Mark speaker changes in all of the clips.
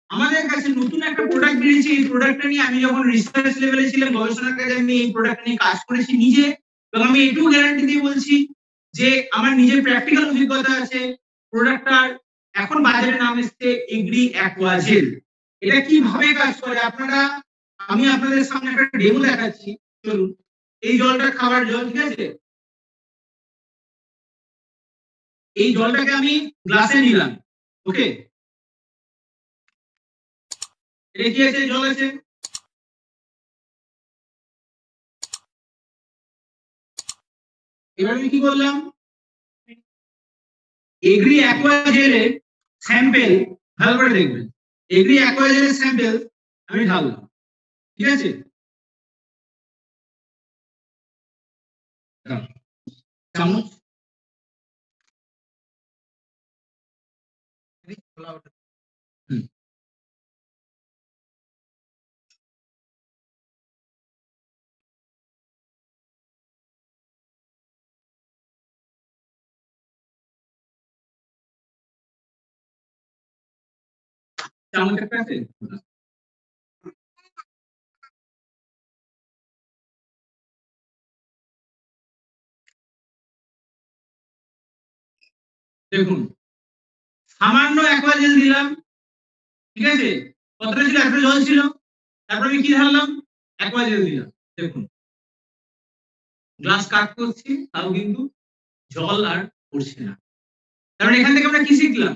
Speaker 1: আমাদের কাছে নতুন একটা প্রোডাক্ট বেরিয়েছে, এই প্রোডাক্টটা নিয়ে আমি যখন রিসার্চ লেভেলে ছিলাম, গবেষণার কাজে আমি এই প্রোডাক্ট নিয়ে কাজ করেছি নিজে, এবং আমি এটুকু গ্যারান্টি দিয়ে বলছি যে আমার নিজের প্র্যাকটিক্যাল অভিজ্ঞতা আছে। প্রোডাক্টটার এখন বাজারে নাম এসেছে এগ্রি অ্যাকোয়াজেল। এটা কিভাবে কাজ করে আপনারা, আমি আপনাদের সামনে একটা ডেমো দেখাচ্ছি। চলুন, এই জলটা খাবার জল, ঠিক আছে? এই জলটাকে আমি গ্লাসে নিলাম, ওকে? এটা কি আছে? জল আছে। এবার আমি কি করলাম, এগ্রি অ্যাকোয়াজেলের স্যাম্পল, ভালো করে দেখবেন, এগ্রি অ্যাকোয়াজেলের স্যাম্পল আমি ঢাললাম, ঠিক আছে? চামচ, চামচ একটা আছে। দেখুন, সামান্য অ্যাকোয়াজেল দিলাম, ঠিক আছে? কতটা ছিল? একটা জল ছিল, তারপর আমি কি ঢাললাম? অ্যাকোয়াজেল দিলাম। দেখুন, গ্লাস কাট করছি, তাও কিন্তু জল আর পড়ছে না। কারণ এখান থেকে আমরা কি শিখলাম?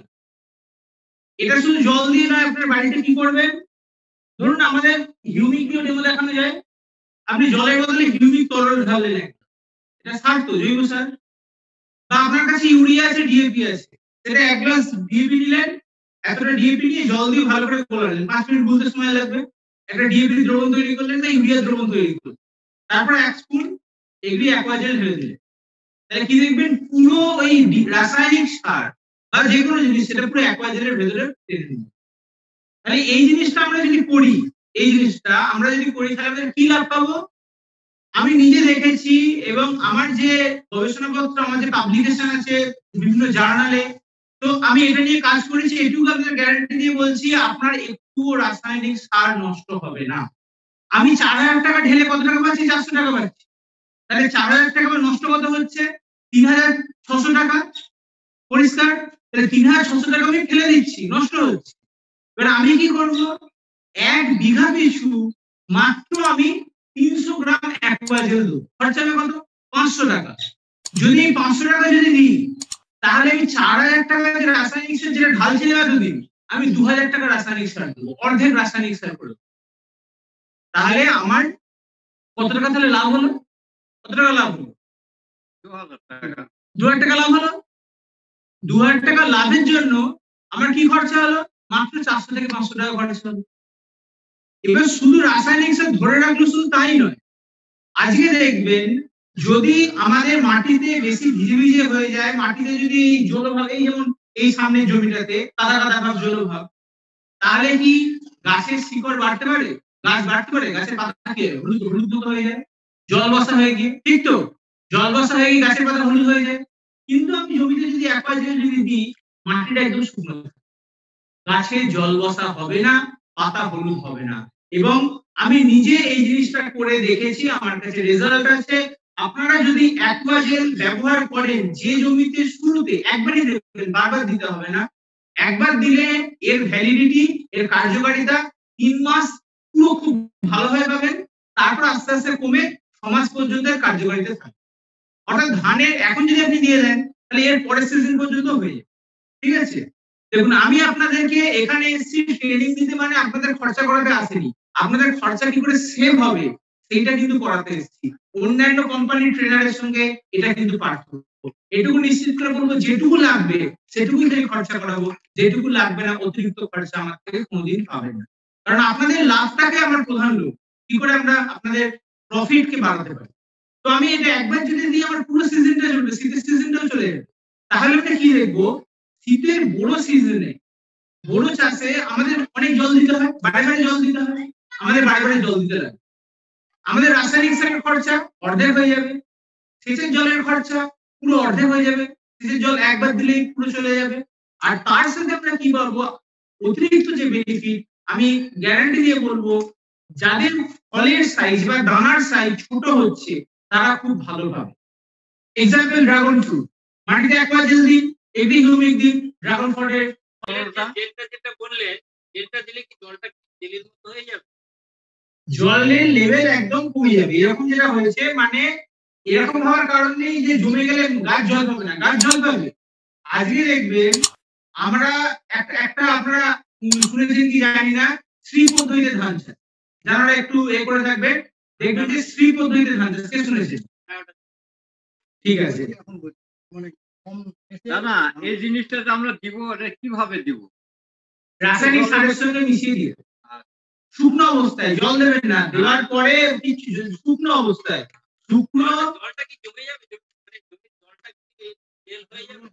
Speaker 1: এটা শুধু জল দিয়ে নয়, আপনার বাড়িতে কি করবেন, ধরুন আমাদের হিউমিক ডেমো দেখানো যায়, আপনি জলের বদলে হিউমিক তরল ঢাললেন, এটা সার তো, জৈব সার। বা আপনার কাছে ইউরিয়া আছে, ডিএপি আছে, সেটা এক গ্লাস ডিএপি নিলেন, এতটা ডিএপি নিয়ে জল দিয়ে ভালো করে গোলালেন, 5 মিনিট গুলতে সময় লাগবে। একটা ডিএপি দ্রবণ তৈরি করলেন না ইউরিয়া দ্রবণ তৈরি করলেন, তারপর 1 স্পুন এগ্রি অ্যাকোয়াজেল ঢেলে দিলেন। তাহলে কি দেখবেন, পুরো ওই রাসায়নিক সার বা যে কোনো জিনিস সেটা পুরো অ্যাকোয়াজেলের ভেতরে টেনে নিবে। তাহলে এই জিনিসটা আমরা যদি করি, এই জিনিসটা আমরা যদি করি, তাহলে আমাদের কি লাভ পাবো? আমি নিজে দেখেছি, এবং আমার যে গবেষণাপত্র, আমার যে পাবলিকেশন আছে বিভিন্ন জার্নালে, তো আমি এটা নিয়ে কাজ করেছি। এটুকু আপনাদের গ্যারান্টি দিয়ে বলছি, আপনার একটুও রাসায়নিক সার নষ্ট হবে না। আমি 4000 টাকা ঢেলে কত টাকা পাচ্ছি? 400 টাকা পাচ্ছি। তাহলে 4000 টাকা আমার নষ্ট কত হচ্ছে? 3600 টাকা। পরিষ্কার? তাহলে 3600 টাকা আমি ফেলে দিচ্ছি, নষ্ট হচ্ছে। এবার আমি কি করব? 1 বিঘা পিছু মাত্র আমি 300 গ্রাম অ্যাকোয়াজেল দেব। খরচা হবে কত? 500 টাকা। যদি এই 500 টাকা যদি দিই, তাহলে আমি 4000 টাকা যে রাসায়নিক সার যেটা ঢালছিলাম এতদিন, আমি 2000 টাকা রাসায়নিক সার দেবো, অর্ধেক রাসায়নিক সার করে। তাহলে আমার কত টাকা তাহলে লাভ হলো? কত টাকা লাভ হলো? 2000 টাকা। 2000 টাকা লাভ হলো। 2000 টাকা লাভের জন্য আমার কি খরচা হলো? মাত্র 400 থেকে 500 টাকা খরচা হলো। এবার শুধু রাসায়নিক সার ধরে রাখলো শুধু তাই নয়, আজকে দেখবেন যদি আমাদের মাটিতে বেশি ভিজে ভিজে হয়ে যায়, মাটিতে যদি জলভাব, এই যেমন এই সামনের জমিটাতে কাদা কাদা ভাব জলভাব, তাহলে কি গাছের শিকড় বাড়তে পারে? গাছ বাড়তে পারে? গাছের পাতা কি হলুদ হলুদ হয়ে যায় জল বসা হয়ে গিয়ে, ঠিক তো? জল বসা হয়ে গিয়ে গাছের পাতা হলুদ হয়ে যায়। কিন্তু আমি জমিতে যদি অ্যাকোয়াজেল যদি দিই, মাটিটা একদম শুকনো, গাছে জল বসা হবে না, পাতা হলুদ হবে না। এবং আমি নিজে এই জিনিসটা করে দেখেছি, আমার কাছে রেজাল্ট আছে। আপনারা যদি অ্যাকোয়াজেল ব্যবহার করেন, যে জমিতে শুরুতে একবারই দেবেন, বারবার দিতে হবে না, একবার দিলে এর ভ্যালিডিটি, এর কার্যকারিতা 3 মাস পুরো খুব ভালোভাবে পাবেন, তারপর আস্তে আস্তে কমে 6 মাস পর্যন্ত এর কার্যকারিতা থাকে। অর্থাৎ ধানের এখন যদি আপনি দিয়ে দেন, তাহলে এর পরের সিজন পর্যন্ত হয়ে যাবে, ঠিক আছে? দেখুন, আমি আপনাদেরকে এখানে এসেছি ট্রেনিং দিতে, মানে আপনাদের খরচা করাতে আসেনি। আপনাদের খরচা কি করে সেভ হবে সেটা কিন্তু করাতে এসেছি। অন্যান্য কোম্পানির ট্রেনারের সঙ্গে এটা কিন্তু পার্থক্য। এটুকু নিশ্চিত করে বলবো, যেটুকু লাগবে সেটুকুই থেকে খরচা করাবো, যেটুকু লাগবে না অতিরিক্ত খরচা আমার থেকে কোনোদিন পাবেন না। কারণ আপনাদের লাভটাকে আমার প্রধান লোক, কি করে আমরা আপনাদের প্রফিট কে বাড়াতে পারি। তো আমি এটা একবার যদি দিই, আমার পুরো সিজনটা চলবে, শীতের সিজনটাও চলে যাবে। তাহলে আমরা কি দেখবো, শীতের বড় সিজনে বড় চাষে আমাদের অনেক জল দিতে হয়, বারে বারে জল দিতে হয়, আমাদের বারে বারে জল দিতে লাগে। আমাদের রাসায়নিক সারের খরচা অর্ধেক হয়ে যাবে, সেচের জলের খরচা পুরো অর্ধেক হয়ে যাবে, সেচের জল একবার দিলেই পুরো চলে যাবে। আর তার সাথে আমরা কি পাবো, অতিরিক্ত যে বেনিফিট আমি গ্যারান্টি দিয়ে বলবো, যাদের ফলের সাইজ বা দানার সাইজ ছোট হচ্ছে তারা খুব ভালো পাবে। এক্সাম্পল ড্রাগন ফ্রুট, মাটিতে অ্যাকোয়াজেল দিন, এগ্রি হিউমিক দিন, ড্রাগন ফলের
Speaker 2: যেটা বললেন, যেটা দিলে কি জলটা জেলের মতো হয়ে যাবে?
Speaker 1: জলের লেভেল একদম কমে যাবে। এরকম যেটা হয়েছে, মানে এরকম হওয়ার কারণ নেই যে জমে গেলে গাছ জল পাবে না, গাছ জল পাবে। আজকে দেখবেন আমরা একটা আপনারা শুনেছেন কি জানি না, শ্রী পদ্ধতিতে ধান চাষ, যারা একটু করে থাকবেন দেখবেন যে শ্রী পদ্ধতিতে ধান চাষ, কে শুনেছেন? ঠিক আছে,
Speaker 2: দাদা এই জিনিসটা আমরা দিব, এটা কিভাবে দিব?
Speaker 1: রাসায়নিক সারের সঙ্গে মিশিয়ে দিয়ে শুকনো অবস্থায়, জল দেবেন না, দেওয়ার পরে শুকনো অবস্থায়, শুকনো
Speaker 2: জলটা কি জমে যাবে? জলটা কি তেল হয়ে যাবে?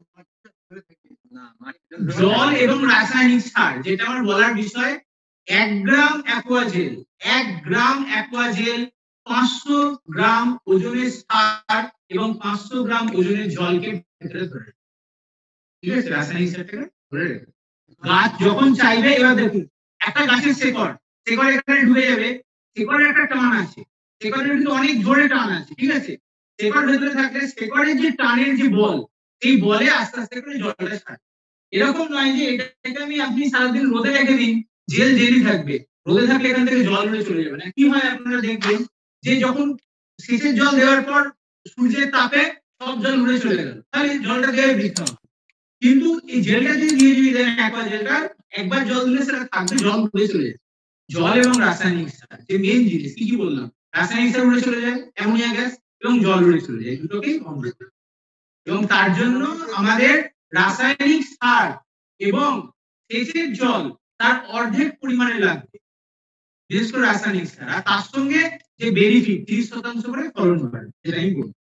Speaker 1: জল এবং রাসায়নিক সার, যেটা আমার বলার বিষয়, 1 গ্রাম অ্যাকোয়াজেল, 1 গ্রাম অ্যাকোয়াজেল 500 গ্রাম ওজনের সার এবং 500 গ্রাম ওজনের জলকে ভেতরে ধরে রাখে। ঠিক আছে, রাসায়নিক সারটাকে ধরে রাখে। গাছ যখন চাইবে, এবার দেখুন একটা গাছের শেকড় এখানে ঢুকে যাবে, শেকড়ের একটা টান আছে, শেকড়ের কিন্তু অনেক জোরে টান আছে, ঠিক আছে, শেকড় ভেতরে থাকলে শেকড়ের যে টানের যে বল, সেই বলে আস্তে আস্তে করে জলটা ছাড়ে। এরকম নয় যে এটাকে আপনি সারাদিন রোদে রেখে দিন, জেল জেলই থাকবে, রোদে থাকলে এখান থেকে জল উড়ে চলে যাবে না। কি হয় আপনারা দেখবেন যে যখন সেচের জল দেওয়ার পর সূর্যের তাপে সব জল উড়ে চলে গেল, তাহলে জলটা দেওয়া বৃথা হবে। কিন্তু এই জেলটা দিয়ে দেন অ্যাকোয়াজেলটা, একবার জল দিলে সেটা থাকবে, জল উড়ে চলে যায়। জল এবং রাসায়নিক সার যে মেইন জিনিস, কি বললাম, রাসায়নিক সার উড়ে চলে যায়, অ্যামোনিয়া গ্যাস, এবং জল উড়ে চলে যায়, দুটোকেই কম রাখতে হবে। এবং তার জন্য আমাদের রাসায়নিক সার এবং সেচের জল তার অর্ধেক পরিমাণে লাগবে, বিশেষ করে রাসায়নিক সার, আর তার সঙ্গে যে বেনিফিট 30% করে ফলন বাড়ে, যেটা আমি বলবো।